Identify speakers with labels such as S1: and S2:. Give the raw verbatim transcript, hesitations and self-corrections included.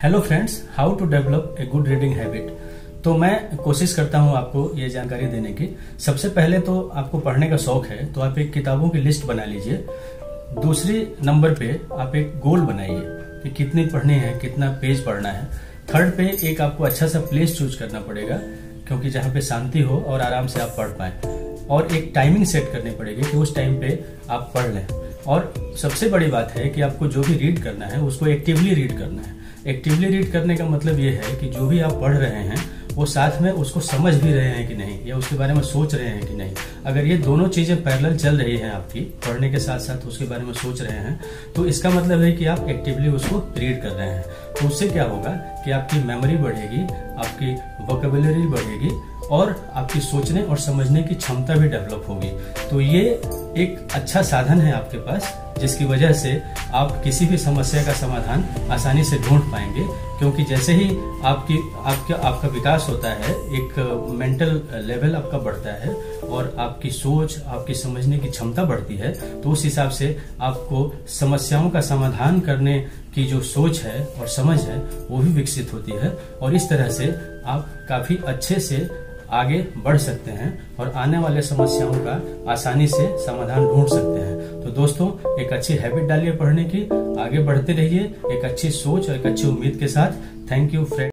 S1: Hello friends, how to develop a good reading habit. तो मैं कोशिश करता हूं आपको ये जानकारी देने की। सबसे पहले तो आपको पढ़ने का शौक है तो आप एक किताबों की लिस्ट बना लीजिए। दूसरी नंबर पे आप एक गोल बनाइए कि कितनी पढ़नी है, कितना पेज पढ़ना है। थर्ड पे एक आपको अच्छा सा प्लेस चूज करना पड़ेगा, क्योंकि जहाँ पे शांति हो और आराम से आप पढ़ पाए। और एक टाइमिंग सेट करनी पड़ेगी कि उस टाइम पे आप पढ़ लें। और सबसे बड़ी बात है कि आपको जो भी रीड करना है उसको एक्टिवली रीड करना है। एक्टिवली रीड करने का मतलब ये है कि जो भी आप पढ़ रहे हैं वो साथ में उसको समझ भी रहे हैं कि नहीं, या उसके बारे में सोच रहे हैं कि नहीं। अगर ये दोनों चीजें पैरेलल चल रही हैं, आपकी पढ़ने के साथ साथ उसके बारे में सोच रहे हैं, तो इसका मतलब है कि आप एक्टिवली उसको रीड कर रहे हैं। तो उससे क्या होगा कि आपकी मेमोरी बढ़ेगी, आपकी वोकेबुलरी बढ़ेगी और आपकी सोचने और समझने की क्षमता भी डेवलप होगी। तो ये एक अच्छा साधन है आपके पास, जिसकी वजह से आप किसी भी समस्या का समाधान आसानी से ढूंढ पाएंगे। क्योंकि जैसे ही आपकी आपका आपका विकास होता है, एक मेंटल लेवल आपका बढ़ता है और आपकी सोच, आपकी समझने की क्षमता बढ़ती है, तो उस हिसाब से आपको समस्याओं का समाधान करने की जो सोच है और समझ है वो भी विकसित होती है। और इस तरह से आप काफी अच्छे से आगे बढ़ सकते हैं और आने वाले समस्याओं का आसानी से समाधान ढूंढ सकते हैं। तो दोस्तों, एक अच्छी हैबिट डालिए पढ़ने की, आगे बढ़ते रहिए एक अच्छी सोच और एक अच्छी उम्मीद के साथ। Thank you friend.